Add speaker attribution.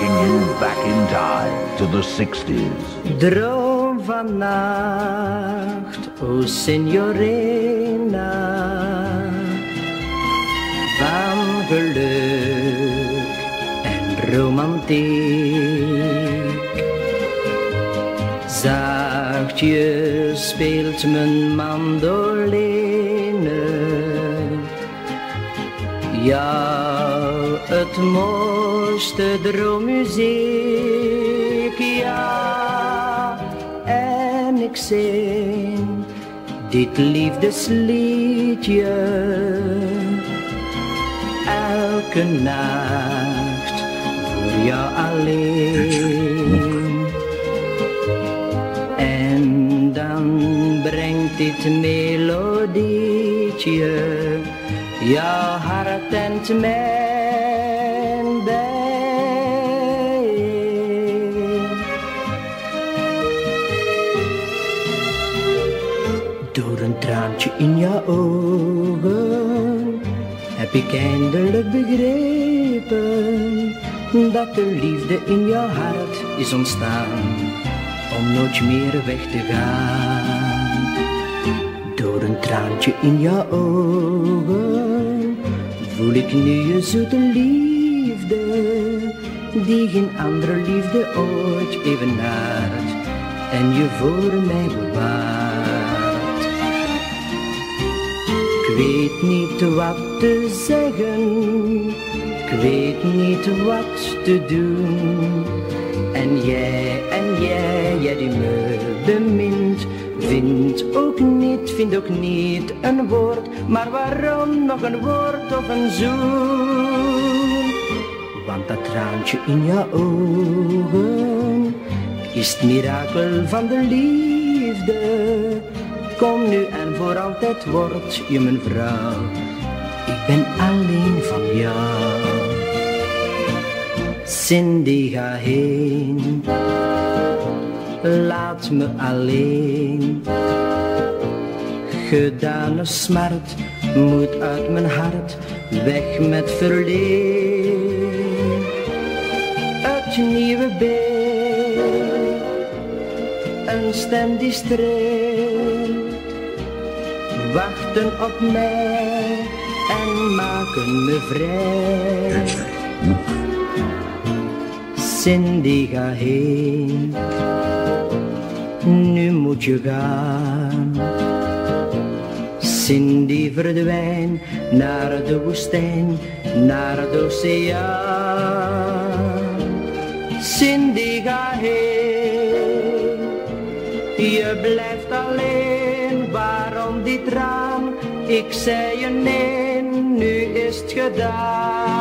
Speaker 1: taking you back in time to the 60s.
Speaker 2: Droom vannacht, o signorina, van geluk en romantiek. Zachtjes speelt mijn mandoline, ja, het mooiste droommuziek, ja. En ik zing dit liefdesliedje elke nacht voor jou alleen. En dan brengt dit melodietje jouw hart en mijn bijeen. Door een traantje in jouw ogen heb ik eindelijk begrepen dat de liefde in jouw hart is ontstaan om nooit meer weg te gaan. Door een traantje in jouw ogen voel ik nu je zoete liefde, die geen andere liefde ooit evenaart en je voor mij bewaart. Ik weet niet wat te zeggen, ik weet niet wat te doen. En jij die me bemint, vindt ook niet een woord, maar waarom nog een woord of een zoen? Want dat traantje in jouw ogen is het mirakel van de liefde. Kom nu en voor altijd word je mijn vrouw, ik ben alleen van jou. Cindy, ga heen, laat me alleen. Gedane smart moet uit mijn hart, weg met verleen. Het nieuwe beeld, een stem die streelt, wachten op mij en maken me vrij. Cindy, ga heen, nu moet je gaan. Cindy, verdwijn naar de woestijn, naar de oceaan. Cindy, ga heen, je blijft alleen, waarom die traan? Ik zei je nee, nu is het gedaan.